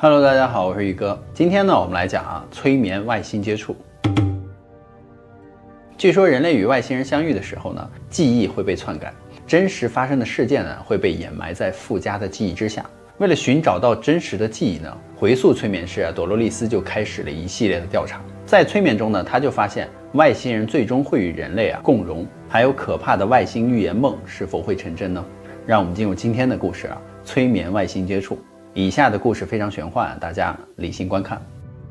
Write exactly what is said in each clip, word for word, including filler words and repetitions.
Hello， 大家好，我是宇哥。今天呢，我们来讲啊，催眠外星接触。据说人类与外星人相遇的时候呢，记忆会被篡改，真实发生的事件呢会被掩埋在附加的记忆之下。为了寻找到真实的记忆呢，回溯催眠师啊朵洛丽丝就开始了一系列的调查。在催眠中呢，他就发现外星人最终会与人类啊共荣，还有可怕的外星预言梦是否会成真呢？让我们进入今天的故事啊，催眠外星接触。以下的故事非常玄幻，大家理性观看。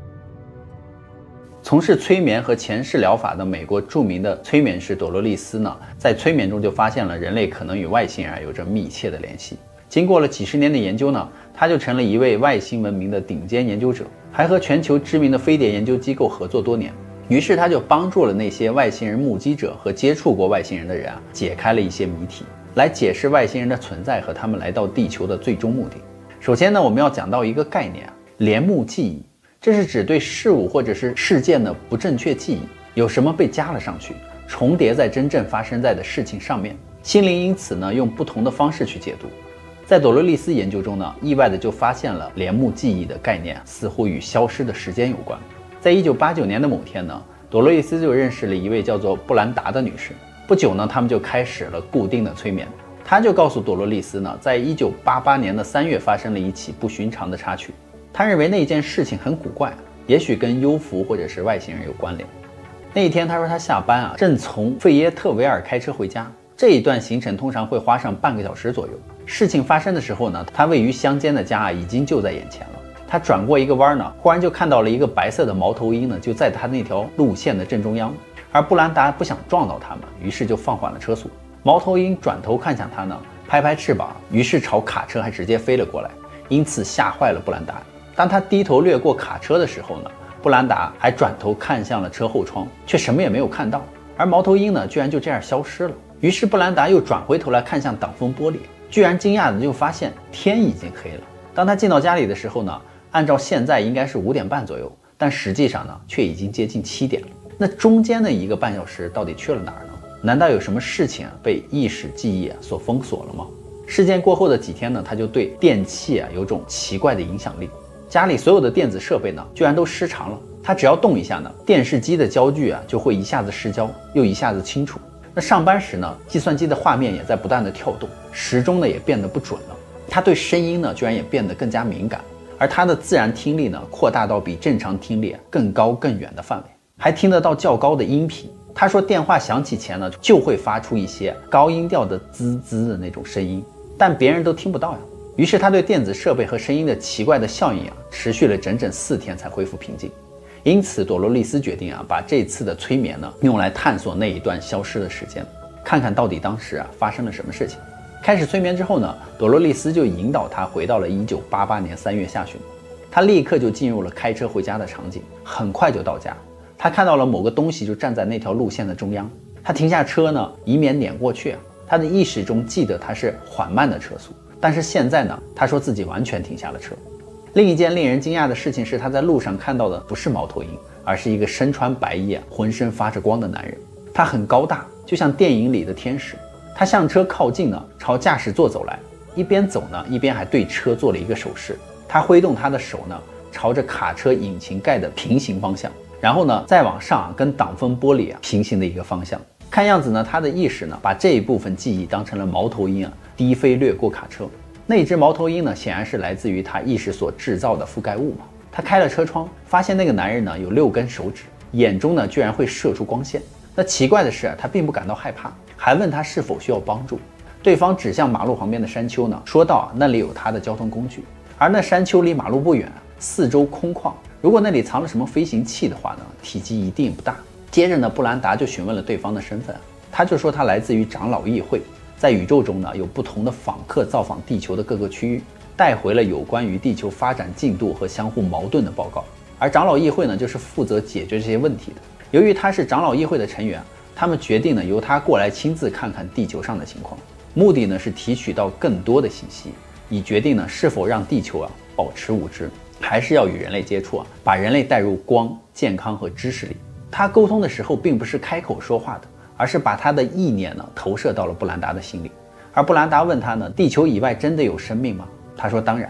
从事催眠和前世疗法的美国著名的催眠师朵洛丽丝呢，在催眠中就发现了人类可能与外星人有着密切的联系。经过了几十年的研究呢，他就成了一位外星文明的顶尖研究者，还和全球知名的飞碟研究机构合作多年。于是他就帮助了那些外星人目击者和接触过外星人的人啊，解开了一些谜题，来解释外星人的存在和他们来到地球的最终目的。首先呢，我们要讲到一个概念啊，帘幕记忆，这是指对事物或者是事件的不正确记忆，有什么被加了上去，重叠在真正发生在的事情上面。心灵因此呢，用不同的方式去解读。在朵洛丽丝研究中呢，意外的就发现了帘幕记忆的概念似乎与消失的时间有关。在一九八九年的某天呢，朵洛丽丝就认识了一位叫做布兰达的女士。不久呢，他们就开始了固定的催眠。他就告诉朵洛丽丝呢，在一九八八年的三月发生了一起不寻常的插曲。他认为那件事情很古怪，也许跟幽浮或者是外星人有关联。那一天，他说他下班啊，正从费耶特维尔开车回家。这一段行程通常会花上半个小时左右。事情发生的时候呢，他位于乡间的家啊，已经就在眼前了。他转过一个弯呢，忽然就看到了一个白色的猫头鹰呢，就在他那条路线的正中央。而布兰达不想撞到他们，于是就放缓了车速。猫头鹰转头看向他呢，拍拍翅膀，于是朝卡车还直接飞了过来，因此吓坏了布兰达。当他低头掠过卡车的时候呢，布兰达还转头看向了车后窗，却什么也没有看到。而猫头鹰呢，居然就这样消失了。于是布兰达又转回头来看向挡风玻璃，居然惊讶的就发现天已经黑了。当他进到家里的时候呢，按照现在应该是五点半左右，但实际上呢，却已经接近七点了。那中间的一个半小时到底去了哪儿呢？难道有什么事情啊被意识记忆啊所封锁了吗？事件过后的几天呢，他就对电器啊有种奇怪的影响力，家里所有的电子设备呢居然都失常了。他只要动一下呢，电视机的焦距啊就会一下子失焦，又一下子清楚。那上班时呢，计算机的画面也在不断的跳动，时钟呢也变得不准了。他对声音呢居然也变得更加敏感，而他的自然听力呢扩大到比正常听力更高更远的范围，还听得到较高的音频。他说电话响起前呢，就会发出一些高音调的滋滋的那种声音，但别人都听不到呀。于是他对电子设备和声音的奇怪的效应啊，持续了整整四天才恢复平静。因此朵洛丽丝决定啊，把这次的催眠呢，用来探索那一段消失的时间，看看到底当时啊发生了什么事情。开始催眠之后呢，朵洛丽丝就引导他回到了一九八八年三月下旬。他立刻就进入了开车回家的场景，很快就到家。他看到了某个东西就站在那条路线的中央，他停下车呢，以免碾过去啊。他的意识中记得他是缓慢的车速，但是现在呢，他说自己完全停下了车。另一件令人惊讶的事情是，他在路上看到的不是猫头鹰，而是一个身穿白衣、浑身发着光的男人。他很高大，就像电影里的天使。他向车靠近呢，朝驾驶座走来，一边走呢，一边还对车做了一个手势。他挥动他的手呢，朝着卡车引擎盖的平行方向。然后呢，再往上啊，跟挡风玻璃啊平行的一个方向。看样子呢，他的意识呢，把这一部分记忆当成了猫头鹰啊，低飞掠过卡车。那只猫头鹰呢，显然是来自于他意识所制造的覆盖物嘛。他开了车窗，发现那个男人呢有六根手指，眼中呢居然会射出光线。那奇怪的是啊，他并不感到害怕，还问他是否需要帮助。对方指向马路旁边的山丘呢，说道啊，那里有他的交通工具，而那山丘离马路不远，四周空旷。如果那里藏了什么飞行器的话呢，体积一定不大。接着呢，布兰达就询问了对方的身份，他就说他来自于长老议会，在宇宙中呢有不同的访客造访地球的各个区域，带回了有关于地球发展进度和相互矛盾的报告。而长老议会呢，就是负责解决这些问题的。由于他是长老议会的成员，他们决定呢由他过来亲自看看地球上的情况，目的呢是提取到更多的信息，以决定呢是否让地球啊保持无知，还是要与人类接触啊，把人类带入光、健康和知识里。他沟通的时候并不是开口说话的，而是把他的意念呢投射到了布兰达的心里。而布兰达问他呢，地球以外真的有生命吗？他说当然。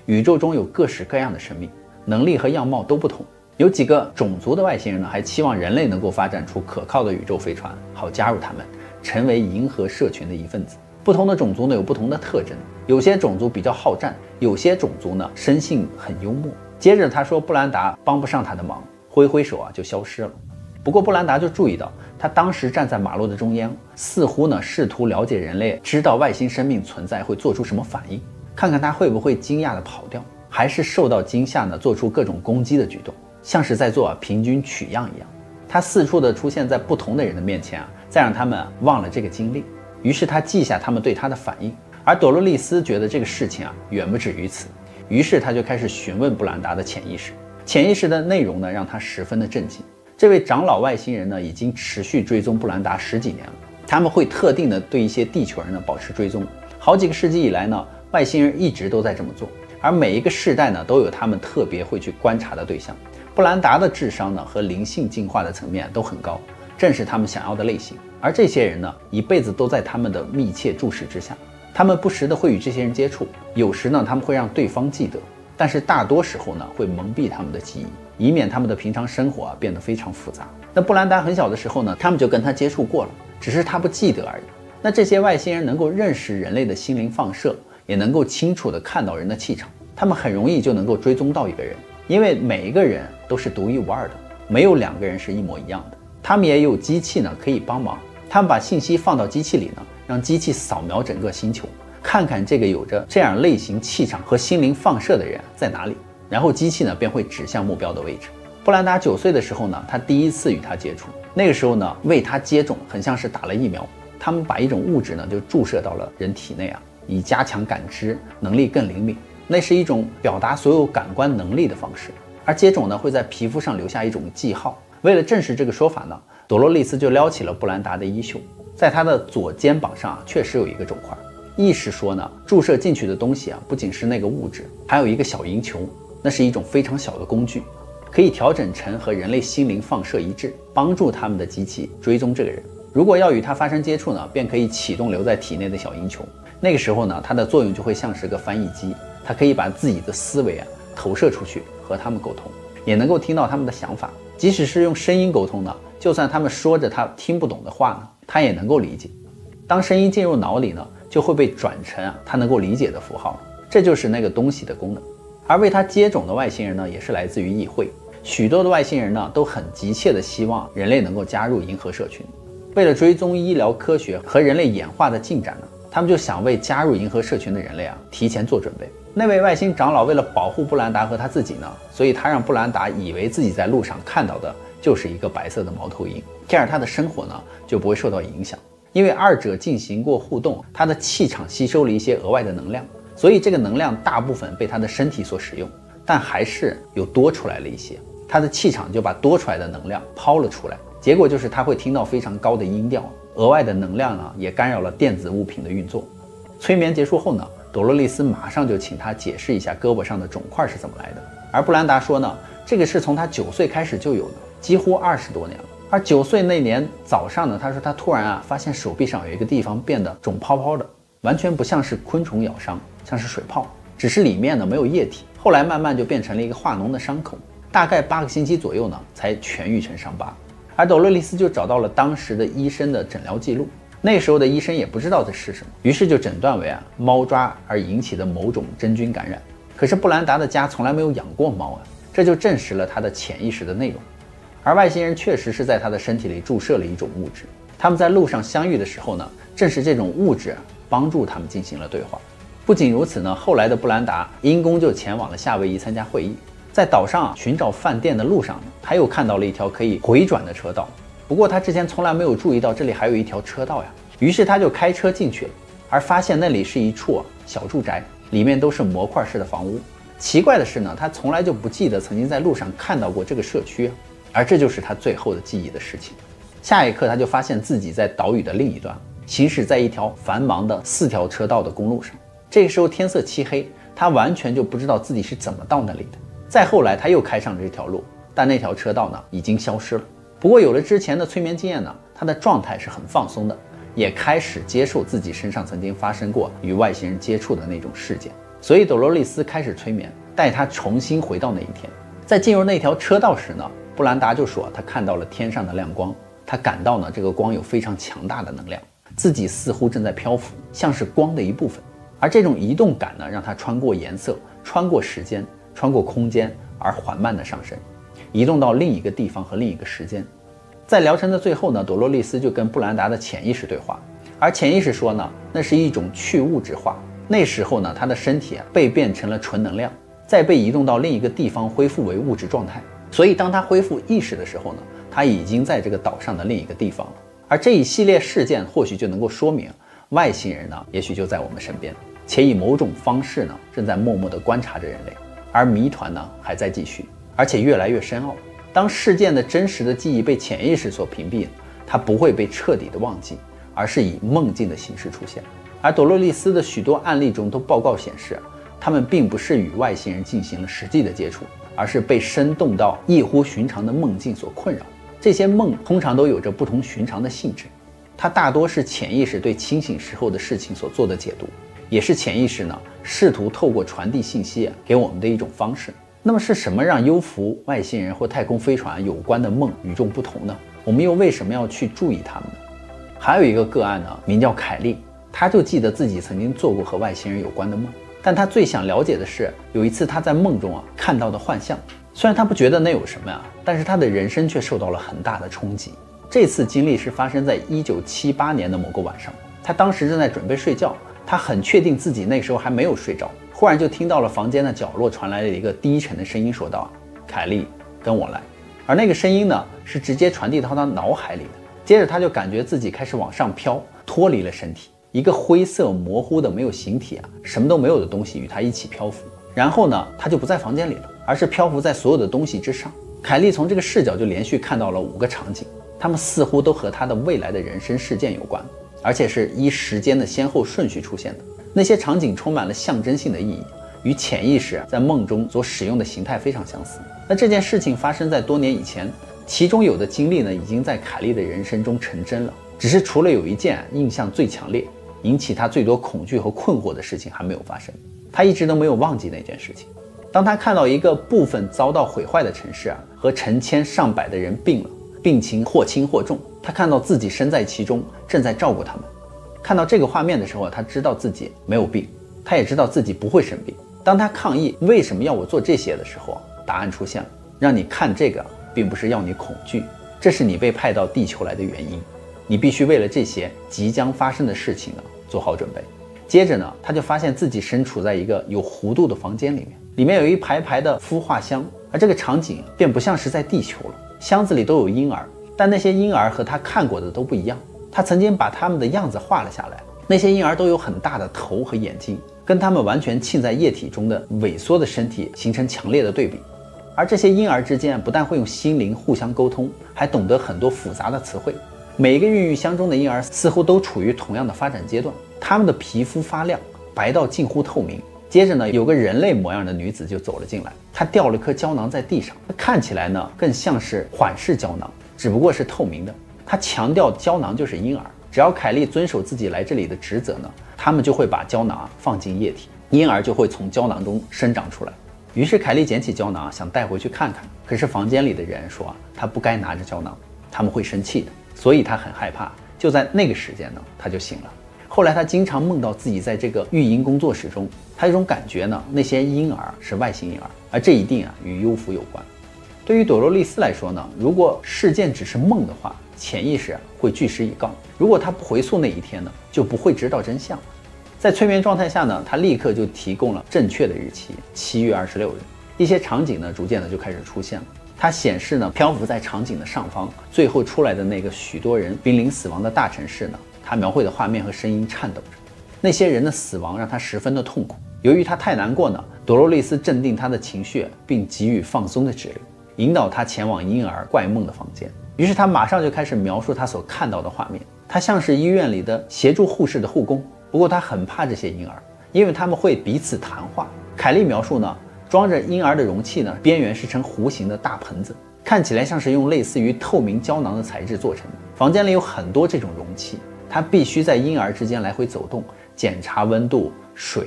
宇宙中有各式各样的生命，能力和样貌都不同。有几个种族的外星人呢，还期望人类能够发展出可靠的宇宙飞船，好加入他们，成为银河社群的一份子。不同的种族呢有不同的特征，有些种族比较好战，有些种族呢生性很幽默。接着他说布兰达帮不上他的忙，挥挥手啊就消失了。不过布兰达就注意到，他当时站在马路的中央，似乎呢试图了解人类知道外星生命存在会做出什么反应，看看他会不会惊讶的跑掉，还是受到惊吓呢做出各种攻击的举动，像是在做、啊、平均取样一样。他四处的出现在不同的人的面前啊，再让他们、啊、忘了这个经历。于是他记下他们对他的反应，而朵洛丽丝觉得这个事情啊远不止于此，于是他就开始询问布兰达的潜意识。潜意识的内容呢让他十分的震惊。这位长老外星人呢已经持续追踪布兰达十几年了，他们会特定的对一些地球人呢保持追踪。好几个世纪以来呢，外星人一直都在这么做，而每一个世代呢都有他们特别会去观察的对象。布兰达的智商呢和灵性进化的层面都很高，正是他们想要的类型。而这些人呢一辈子都在他们的密切注视之下，他们不时的会与这些人接触，有时呢他们会让对方记得，但是大多时候呢会蒙蔽他们的记忆，以免他们的平常生活啊变得非常复杂。那布兰达很小的时候呢，他们就跟他接触过了，只是他不记得而已。那这些外星人能够认识人类的心灵放射，也能够清楚地看到人的气场，他们很容易就能够追踪到一个人，因为每一个人都是独一无二的，没有两个人是一模一样的。他们也有机器呢可以帮忙，他们把信息放到机器里呢，让机器扫描整个星球，看看这个有着这样类型气场和心灵放射的人在哪里，然后机器呢便会指向目标的位置。布兰达九岁的时候呢，他第一次与他接触，那个时候呢为他接种很像是打了疫苗，他们把一种物质呢就注射到了人体内啊，以加强感知能力更灵敏。那是一种表达所有感官能力的方式，而接种呢会在皮肤上留下一种记号。为了证实这个说法呢，朵洛丽丝就撩起了布兰达的衣袖，在他的左肩膀上啊确实有一个肿块，意识说呢注射进去的东西啊不仅是那个物质，还有一个小银球，那是一种非常小的工具，可以调整成和人类心灵放射一致，帮助他们的机器追踪这个人。如果要与他发生接触呢，便可以启动留在体内的小银球，那个时候呢它的作用就会像是个翻译机，它可以把自己的思维啊投射出去，和他们沟通，也能够听到他们的想法。即使是用声音沟通呢，就算他们说着他听不懂的话呢，他也能够理解。当声音进入脑里呢，就会被转成啊他能够理解的符号，这就是那个东西的功能。而为他接种的外星人呢，也是来自于议会。许多的外星人呢，都很急切的希望人类能够加入银河社群。为了追踪医疗科学和人类演化的进展呢，他们就想为加入银河社群的人类啊提前做准备。那位外星长老为了保护布兰达和他自己呢，所以他让布兰达以为自己在路上看到的就是一个白色的猫头鹰，这样他的生活呢就不会受到影响。因为二者进行过互动，他的气场吸收了一些额外的能量，所以这个能量大部分被他的身体所使用，但还是有多出来了一些，他的气场就把多出来的能量抛了出来，结果就是他会听到非常高的音调，额外的能量呢也干扰了电子物品的运作。催眠结束后呢，朵洛丽丝马上就请他解释一下胳膊上的肿块是怎么来的，而布兰达说呢，这个是从他九岁开始就有的，几乎二十多年了。而九岁那年早上呢，他说他突然啊发现手臂上有一个地方变得肿泡泡的，完全不像是昆虫咬伤，像是水泡，只是里面呢没有液体，后来慢慢就变成了一个化脓的伤口，大概八个星期左右呢才痊愈成伤疤。而朵洛丽丝就找到了当时的医生的诊疗记录，那时候的医生也不知道这是什么，于是就诊断为啊猫抓而引起的某种真菌感染。可是布兰达的家从来没有养过猫啊，这就证实了他的潜意识的内容。而外星人确实是在他的身体里注射了一种物质，他们在路上相遇的时候呢，正是这种物质帮助他们进行了对话。不仅如此呢，后来的布兰达因公就前往了夏威夷参加会议，在岛上啊寻找饭店的路上呢，他又看到了一条可以回转的车道，不过他之前从来没有注意到这里还有一条车道呀，于是他就开车进去了，而发现那里是一处、啊、小住宅，里面都是模块式的房屋。奇怪的是呢，他从来就不记得曾经在路上看到过这个社区啊，而这就是他最后的记忆的事情。下一刻他就发现自己在岛屿的另一端，行驶在一条繁忙的四条车道的公路上。这个时候天色漆黑，他完全就不知道自己是怎么到那里的。再后来他又开上了这条路，但那条车道呢已经消失了。不过有了之前的催眠经验呢，他的状态是很放松的，也开始接受自己身上曾经发生过与外星人接触的那种事件。 所以朵洛丽丝开始催眠，带她重新回到那一天。在进入那条车道时呢，布兰达就说他看到了天上的亮光，他感到呢这个光有非常强大的能量，自己似乎正在漂浮，像是光的一部分。而这种移动感呢，让他穿过颜色，穿过时间，穿过空间，而缓慢的上升，移动到另一个地方和另一个时间。在疗程的最后呢，朵洛丽丝就跟布兰达的潜意识对话，而潜意识说呢，那是一种去物质化。那时候呢，他的身体啊被变成了纯能量，再被移动到另一个地方，恢复为物质状态。所以当他恢复意识的时候呢，他已经在这个岛上的另一个地方了。而这一系列事件或许就能够说明，外星人呢，也许就在我们身边，且以某种方式呢，正在默默地观察着人类。而谜团呢，还在继续，而且越来越深奥。当事件的真实的记忆被潜意识所屏蔽，它不会被彻底的忘记，而是以梦境的形式出现。而朵洛丽丝的许多案例中都报告显示，他们并不是与外星人进行了实际的接触，而是被生动到异乎寻常的梦境所困扰。这些梦通常都有着不同寻常的性质，它大多是潜意识对清醒时候的事情所做的解读，也是潜意识呢试图透过传递信息给我们的一种方式。那么是什么让幽浮、外星人或太空飞船有关的梦与众不同呢？我们又为什么要去注意它们呢？还有一个个案呢，名叫凯莉，她就记得自己曾经做过和外星人有关的梦，但她最想了解的是，有一次她在梦中啊看到的幻象。虽然她不觉得那有什么呀，但是她的人生却受到了很大的冲击。这次经历是发生在一九七八年的某个晚上，她当时正在准备睡觉，她很确定自己那时候还没有睡着。忽然就听到了房间的角落传来了一个低沉的声音，说道：“凯莉，跟我来。”而那个声音呢，是直接传递到他脑海里的。接着他就感觉自己开始往上飘，脱离了身体，一个灰色模糊的没有形体啊，什么都没有的东西与他一起漂浮。然后呢，他就不在房间里了，而是漂浮在所有的东西之上。凯莉从这个视角就连续看到了五个场景，他们似乎都和他的未来的人生事件有关，而且是依时间的先后顺序出现的。那些场景充满了象征性的意义，与潜意识在梦中所使用的形态非常相似。那这件事情发生在多年以前，其中有的经历呢，已经在凯莉的人生中成真了。只是除了有一件印象最强烈、引起他最多恐惧和困惑的事情还没有发生，他一直都没有忘记那件事情。当他看到一个部分遭到毁坏的城市啊，和成千上百的人病了，病情或轻或重，他看到自己身在其中，正在照顾他们。看到这个画面的时候，他知道自己没有病，他也知道自己不会生病。当他抗议为什么要我做这些的时候，答案出现了：让你看这个，并不是要你恐惧，这是你被派到地球来的原因。你必须为了这些即将发生的事情呢做好准备。接着呢，他就发现自己身处在一个有弧度的房间里面，里面有一排排的孵化箱，而这个场景便不像是在地球了。箱子里都有婴儿，但那些婴儿和他看过的都不一样。他曾经把他们的样子画了下来，那些婴儿都有很大的头和眼睛，跟他们完全浸在液体中的萎缩的身体形成强烈的对比。而这些婴儿之间不但会用心灵互相沟通，还懂得很多复杂的词汇。每一个孕育箱中的婴儿似乎都处于同样的发展阶段，他们的皮肤发亮，白到近乎透明。接着呢，有个人类模样的女子就走了进来，她掉了颗胶囊在地上，看起来呢更像是缓释胶囊，只不过是透明的。他强调胶囊就是婴儿，只要凯莉遵守自己来这里的职责呢，他们就会把胶囊放进液体，婴儿就会从胶囊中生长出来。于是凯莉捡起胶囊想带回去看看，可是房间里的人说他不该拿着胶囊，他们会生气的，所以他很害怕。就在那个时间呢，他就醒了。后来他经常梦到自己在这个育婴工作室中，他有种感觉呢，那些婴儿是外星婴儿，而这一定啊与幽浮有关。对于朵洛丽丝来说呢，如果事件只是梦的话，潜意识会据实以告。如果他不回溯那一天呢，就不会知道真相。在催眠状态下呢，他立刻就提供了正确的日期，七月二十六日。一些场景呢，逐渐的就开始出现了。它显示呢，漂浮在场景的上方，最后出来的那个许多人濒临死亡的大城市呢，他描绘的画面和声音颤抖着。那些人的死亡让他十分的痛苦。由于他太难过呢，朵洛丽丝镇定他的情绪，并给予放松的指令，引导他前往婴儿怪梦的房间。于是他马上就开始描述他所看到的画面。他像是医院里的协助护士的护工，不过他很怕这些婴儿，因为他们会彼此谈话。凯莉描述呢，装着婴儿的容器呢，边缘是呈弧形的大盆子，看起来像是用类似于透明胶囊的材质做成的。房间里有很多这种容器，他必须在婴儿之间来回走动，检查温度、水，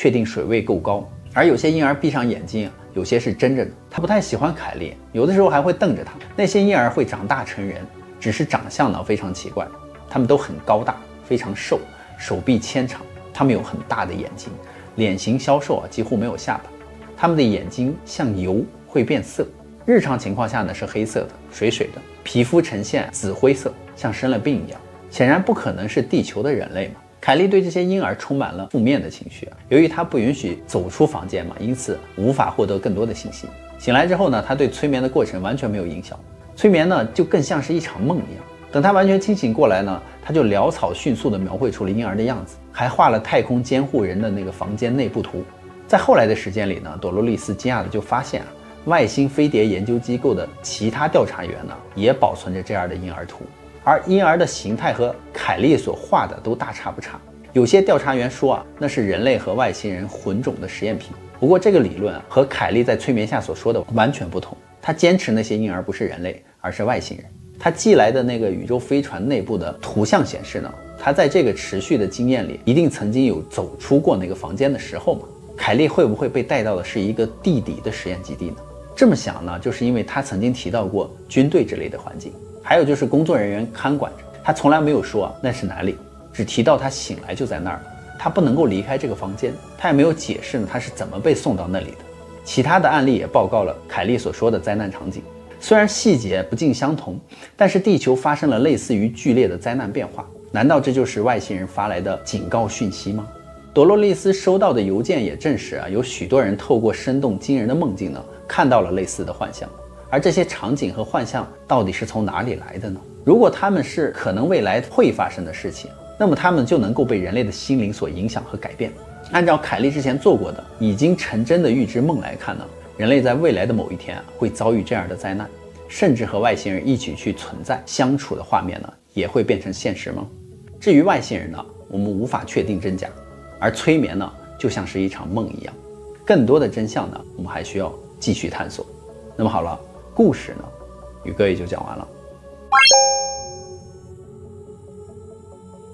确定水位够高。而有些婴儿闭上眼睛啊，有些是睁着的，他不太喜欢凯莉，有的时候还会瞪着他。那些婴儿会长大成人，只是长相呢非常奇怪，他们都很高大，非常瘦，手臂纤长，他们有很大的眼睛，脸型消瘦啊，几乎没有下巴。他们的眼睛像油，会变色，日常情况下呢是黑色的，水水的，皮肤呈现紫灰色，像生了病一样。显然不可能是地球的人类嘛。凯莉对这些婴儿充满了负面的情绪啊，由于她不允许走出房间嘛，因此无法获得更多的信息。醒来之后呢，她对催眠的过程完全没有影响，催眠呢就更像是一场梦一样。等她完全清醒过来呢，她就潦草迅速地描绘出了婴儿的样子，还画了太空监护人的那个房间内部图。在后来的时间里呢，朵洛丽丝惊讶地就发现啊，外星飞碟研究机构的其他调查员呢，也保存着这样的婴儿图。而婴儿的形态和凯莉所画的都大差不差。有些调查员说啊，那是人类和外星人混种的实验品。不过这个理论啊，和凯莉在催眠下所说的完全不同。他坚持那些婴儿不是人类，而是外星人。他寄来的那个宇宙飞船内部的图像显示呢，他在这个持续的经验里，一定曾经有走出过那个房间的时候嘛。凯莉会不会被带到的是一个地底的实验基地呢？这么想呢，就是因为他曾经提到过军队之类的环境。还有就是工作人员看管着他，从来没有说啊那是哪里，只提到他醒来就在那儿了，他不能够离开这个房间，他也没有解释呢他是怎么被送到那里的。其他的案例也报告了凯莉所说的灾难场景，虽然细节不尽相同，但是地球发生了类似于剧烈的灾难变化。难道这就是外星人发来的警告讯息吗？朵洛丽丝收到的邮件也证实啊，有许多人透过生动惊人的梦境呢，看到了类似的幻象。而这些场景和幻象到底是从哪里来的呢？如果它们是可能未来会发生的事情，那么它们就能够被人类的心灵所影响和改变。按照凯莉之前做过的已经成真的预知梦来看呢，人类在未来的某一天啊，会遭遇这样的灾难，甚至和外星人一起去存在相处的画面呢，也会变成现实吗？至于外星人呢，我们无法确定真假，而催眠呢，就像是一场梦一样。更多的真相呢，我们还需要继续探索。那么好了，故事呢，宇哥也就讲完了。